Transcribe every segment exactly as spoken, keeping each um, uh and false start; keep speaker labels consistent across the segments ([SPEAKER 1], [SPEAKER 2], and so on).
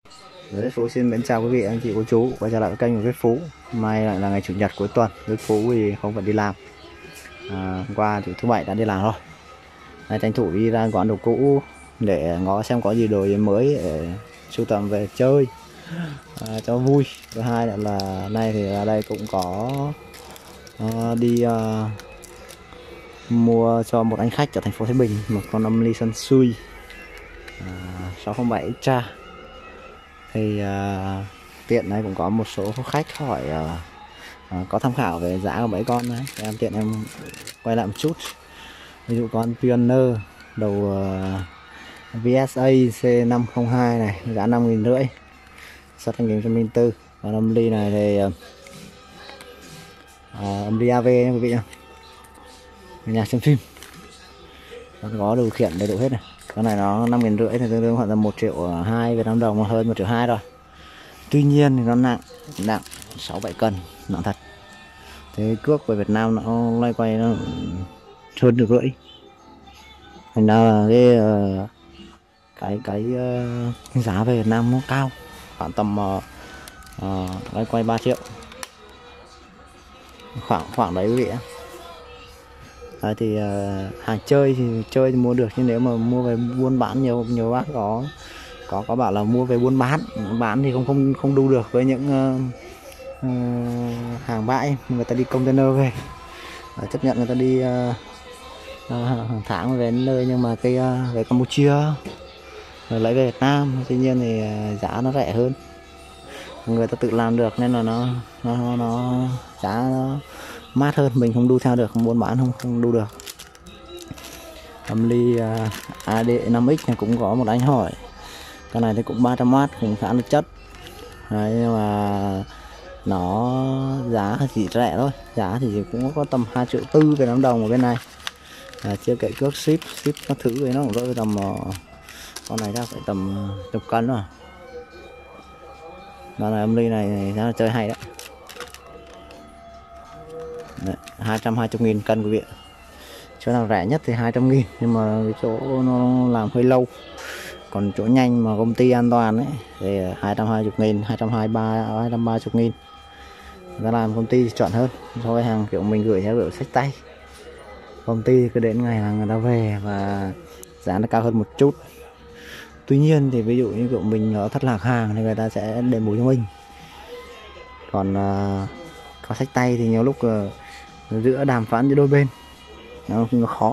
[SPEAKER 1] Đấy, Phú xin mến chào quý vị anh chị cô chú quay trở lại với kênh của Viết Phú. Hôm nay lại là ngày chủ nhật cuối tuần, Viết Phú thì không phải đi làm. À, hôm qua thì thứ bảy đã đi làm rồi. Nay tranh thủ đi ra quán đồ cũ để ngó xem có gì đồ mới để sưu tầm về chơi à, cho vui. Thứ hai là, là nay thì ở đây cũng có à, đi à, mua cho một anh khách ở thành phố Thái Bình một con âm ly Xuân Xui à, sáu không bảy Extra. Thì uh, tiện này cũng có một số khách hỏi uh, uh, có tham khảo về giá của mấy con đấy, em tiện em quay lại một chút. Ví dụ con Pioneer đầu uh, vê ét a C năm không hai này giá năm nghìn rưỡi, xuất hai nghìn không trăm lẻ bốn. Còn âm ly này thì uh, uh, âm ly a vê nha quý vị nhá, nhà xem phim nó có điều khiển đầy đủ hết này. Con này nó năm nghìn rưỡi thì tương đương khoảng là một triệu hai Việt Nam đồng, hơn một triệu hai rồi. Tuy nhiên thì nó nặng nặng sáu bảy cân, nặng thật. Thế cước về Việt Nam nó loay quay nó hơn được rưỡi. Thành ra là cái cái cái, cái giá về Việt Nam nó cao, khoảng tầm uh, uh, loay quay ba triệu, khoảng khoảng đấy quý vị ạ. Đấy thì uh, hàng chơi thì chơi thì mua được, nhưng nếu mà mua về buôn bán, nhiều nhiều bác có có có bảo là mua về buôn bán bán thì không không không đu được với những uh, uh, hàng bãi người ta đi container về, uh, chấp nhận người ta đi uh, uh, hàng tháng về đến nơi, nhưng mà cái uh, về Campuchia rồi lấy về Việt Nam, tuy nhiên thì uh, giá nó rẻ hơn, người ta tự làm được nên là nó nó nó giá nó mát hơn, mình không đu theo được, không buôn bán không không đu được. Âm ly uh, a đê năm X này cũng có một anh hỏi, cái này thì cũng ba trăm oát, cũng khá là chất. Đấy, nhưng mà nó giá chỉ rẻ thôi, giá thì cũng có tầm hai triệu tư Việt Nam đồng ở bên này. À, chưa kể cước ship ship các thứ thì nó cũng rơi tầm uh, con này ra phải tầm chục cân rồi. Đó là âm ly này, này giá là chơi hay đấy. Đấy, hai trăm hai mươi nghìn cân quý vị. Chỗ nào rẻ nhất thì hai trăm nghìn, nhưng mà cái chỗ nó làm hơi lâu. Còn chỗ nhanh mà công ty an toàn ấy thì hai trăm hai mươi nghìn, hai trăm hai mươi ba, hai trăm ba mươi nghìn. Người ta làm công ty thì chọn hơn. Thôi hàng kiểu mình gửi theo kiểu sách tay. Công ty cứ đến ngày là người ta về và giá nó cao hơn một chút. Tuy nhiên thì ví dụ như kiểu mình ở thất lạc hàng thì người ta sẽ đền bù cho mình. Còn uh, có sách tay thì nhiều lúc uh, giữa đàm phán giữa đôi bên nó không khó.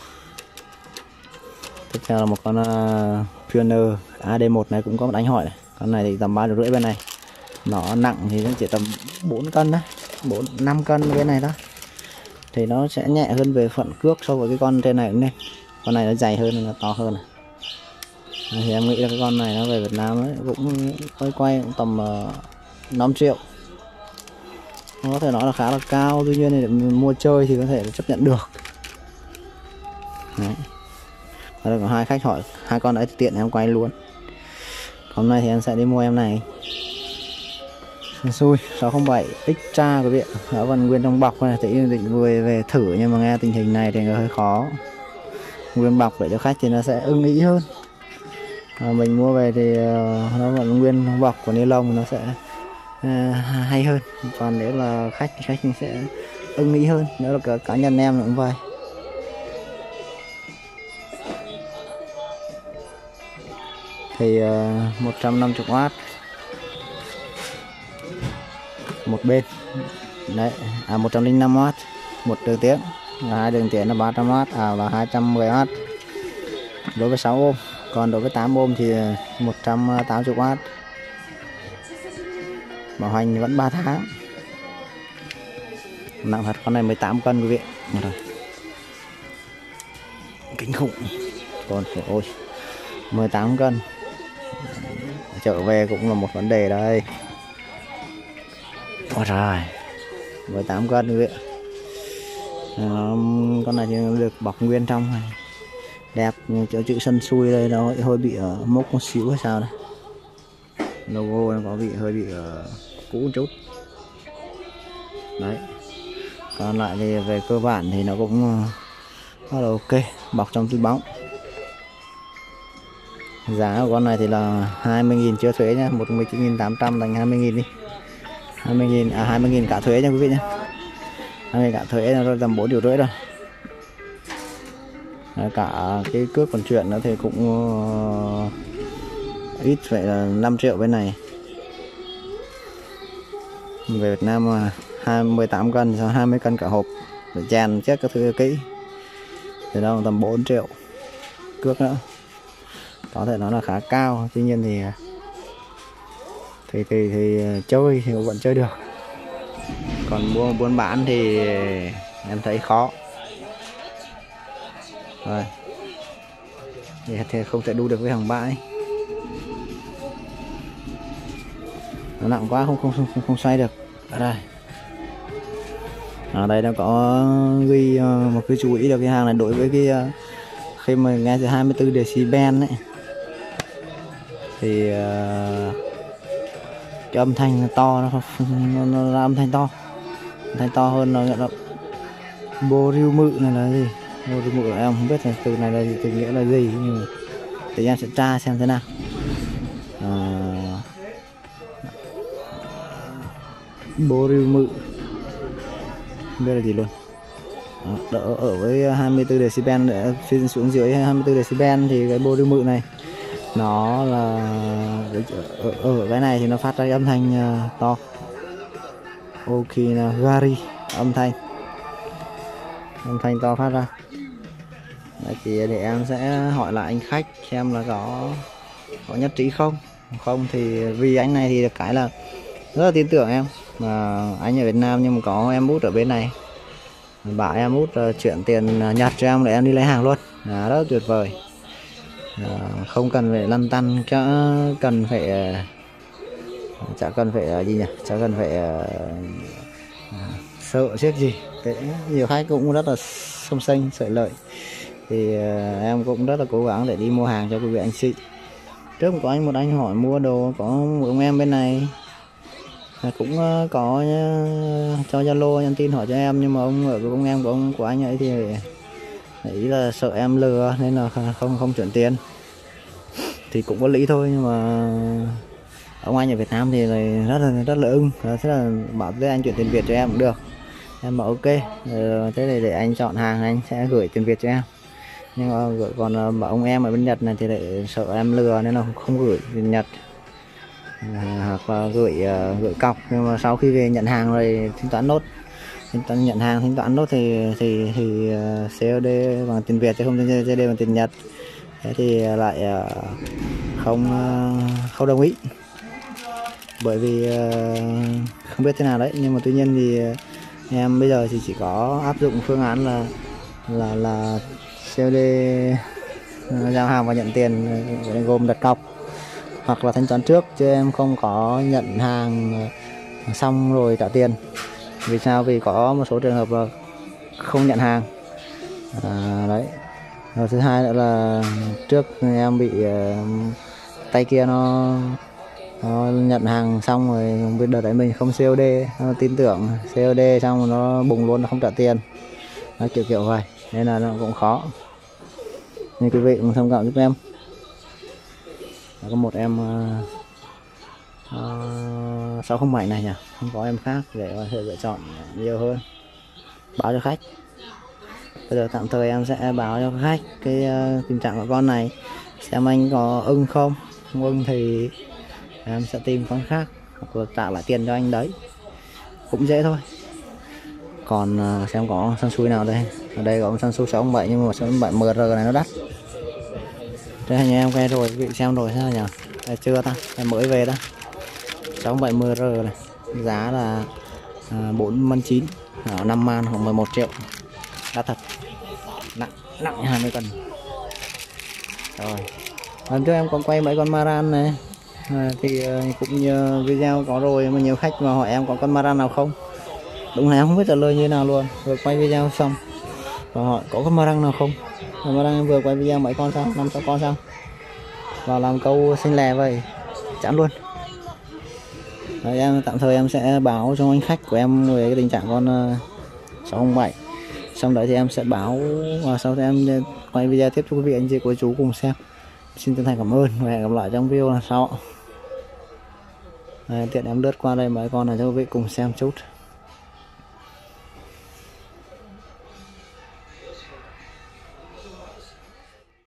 [SPEAKER 1] Tiếp theo là một con uh, Pioneer a đê một này, cũng có một đánh hỏi này. Con này thì tầm ba rưỡi bên này, nó nặng thì nó chỉ tầm bốn cân đấy, bốn năm cân bên này đó, thì nó sẽ nhẹ hơn về phận cước so với cái con trên này cũng nên. Con này nó dày hơn, nó to hơn này. Đấy, thì em nghĩ là cái con này nó về Việt Nam ấy, cũng quay quay cũng tầm uh, năm triệu, có thể nói là khá là cao. Tuy nhiên thì để mua chơi thì có thể chấp nhận được. Đấy. Đây có hai khách hỏi hai con đấy, tiện em quay luôn. Hôm nay thì em sẽ đi mua em này, xui sáu không bảy Extra quý vị, nó vẫn nguyên trong bọc này. Tự định về về thử, nhưng mà nghe tình hình này thì hơi khó. Nguyên bọc để cho khách thì nó sẽ ưng ý hơn. À, mình mua về thì uh, nó vẫn nguyên trong bọc của ni lông, nó sẽ uh, hay hơn. Còn nếu là khách thì khách sẽ ưng ý hơn. Nếu là cả cá nhân em cũng vậy. Thì uh, một trăm năm mươi oát một bên đấy, à một trăm lẻ năm oát một đường tiếng, là hai đường tiếng là ba trăm oát, à và hai trăm mười oát đối với sáu ôm. Còn đối với tám ôm thì một trăm tám mươi oát. Bảo hành vẫn ba tháng. Nặng thật, con này mười tám cân quý vị. Rồi. Kinh khủng. Còn ôi mười tám cân. Trở về cũng là một vấn đề đây. Ôi trời, mười tám cân quý vị. À, con này thì được bọc nguyên trong này, đẹp. Nhưng chỗ chữ Xuân Xui đây nó hơi bị uh, mốc một xíu hay sao đây, logo nó có bị hơi bị uh, cũ một chút đấy. Còn lại thì về cơ bản thì nó cũng uh, rất là ok, bọc trong túi bóng. Giá của con này thì là hai mươi nghìn chưa thuế nhá, một trăm mười chín nghìn tám trăm thành hai mươi nghìn đi. hai mươi nghìn à hai mươi nghìn cả thuế nha quý vị nhé. hai mươi nghìn cả thuế là rồi tầm bốn triệu rưỡi rồi. Cả cái cước vận chuyển nữa thì cũng uh, ít, phải là năm triệu bên này. Về Việt Nam mà hai mươi tám cân, hai mươi cân cả hộp để chèn chết các thứ kỹ thì đâu tầm bốn triệu cước nữa. Có thể nói là khá cao, tuy nhiên thì thì thì, thì chơi thì vẫn chơi được, còn buôn buôn bán thì em thấy khó rồi, thì không thể đu được với hàng bãi, nó nặng quá không không không không xoay được. Ở đây ở đây nó có ghi một cái chú ý là cái hàng này đối với cái khi mà nghe từ hai mươi tư decibel ấy thì cái âm thanh to, nó, nó, nó là âm thanh to, âm thanh to hơn, nó gọi là bô riu mự này là gì, bô riu mự em không biết là từ này là gì, từ nghĩa là gì, nhưng thì em sẽ tra xem thế nào. À, bô riu mự không biết là gì luôn. Đó, đỡ ở với hai mươi tư decibel, để phiên xuống dưới hai mươi tư decibel thì cái bô riu mự này nó là ở, ở cái này thì nó phát ra âm thanh uh, to, Okinawari, âm thanh âm thanh to phát ra. Đấy, thì để em sẽ hỏi lại anh khách xem là có có nhất trí không. Không thì vì anh này thì được cái là rất là tin tưởng em, mà anh ở Việt Nam nhưng mà có em út ở bên này, bảo em út uh, chuyển tiền Nhật cho em để em đi lấy hàng luôn, à, rất tuyệt vời. À, không cần phải lăn tăn, chả cần phải chả cần phải gì nhỉ, chả cần phải uh, sợ chết gì. Thế nhiều khách cũng rất là xông xanh sợi lợi, thì uh, em cũng rất là cố gắng để đi mua hàng cho quý vị anh chị. Trước có anh một anh hỏi mua đồ, có một ông em bên này cũng uh, có uh, cho Zalo nhắn tin hỏi cho em, nhưng mà ông ở ông em của ông của anh ấy thì ý là sợ em lừa nên là không không chuyển tiền, thì cũng có lý thôi. Nhưng mà ông anh ở Việt Nam thì rất là rất là ưng, thế là bảo với anh chuyển tiền Việt cho em cũng được. Em bảo ok, thế thì để anh chọn hàng, anh sẽ gửi tiền Việt cho em. Nhưng mà gửi, còn bảo ông em ở bên Nhật này thì lại sợ em lừa nên là không gửi tiền Nhật, à, hoặc là gửi gửi cọc. Nhưng mà sau khi về nhận hàng rồi thanh toán nốt, thanh toán nhận hàng thanh toán nốt thì thì thì xê ô đê bằng tiền Việt chứ không xê ô đê bằng tiền Nhật. Thế thì lại không không đồng ý, bởi vì không biết thế nào đấy. Nhưng mà tuy nhiên thì em bây giờ thì chỉ có áp dụng phương án là là là xê ô đê giao hàng và nhận tiền gồm đặt cọc hoặc là thanh toán trước, chứ em không có nhận hàng xong rồi trả tiền. Vì sao? Vì có một số trường hợp là không nhận hàng, à, đấy. Rồi thứ hai nữa là trước em bị uh, tay kia nó, nó nhận hàng xong rồi bây đợt đấy mình không xê ô đê, nó tin tưởng xê ô đê xong rồi nó bùng luôn, nó không trả tiền, nó kiểu kiểu vậy, nên là nó cũng khó. Nên quý vị cũng thông cảm giúp em. Có một em uh, uh, sáu không bảy này nhỉ, không có em khác để có thể lựa chọn nhiều hơn. Báo cho khách, bây giờ tạm thời em sẽ báo cho khách cái uh, tình trạng của con này, xem anh có ưng không. Không ưng thì em sẽ tìm con khác hoặc là trả lại tiền cho anh đấy, cũng dễ thôi. Còn uh, xem có săn xui nào đây. Ở đây có săn xui sáu không bảy, nhưng mà sáu không bảy em rờ này nó đắt. Đây anh em nghe rồi, vị xem rồi sao nhỉ? Đây, chưa ta, em mới về đó. sáu không bảy em rờ này, giá là à, bốn mươi chín, ở năm man khoảng mười một triệu. Đắt thật, nặng nặng hai mươi cân. Rồi lần trước em còn quay mấy con Maran này, à, thì uh, cũng như video có rồi, mà nhiều khách mà hỏi em có con Maran nào không. Đúng là em không biết trả lời như thế nào luôn. Vừa quay video xong và hỏi có con Maran nào không. Maran em vừa quay video mấy con sao, năm sáu con sao, vào làm câu xinh lè vậy, chán luôn. Đấy, em tạm thời em sẽ báo cho anh khách của em về cái tình trạng con uh, sáu không bảy. Xong đấy thì em sẽ báo và sau đó em quay video tiếp cho quý vị anh chị cô chú cùng xem. xin chân thành cảm ơn và hẹn gặp lại trong video lần sau. Đấy, tiện em lướt qua đây mấy con này cho quý vị cùng xem chút.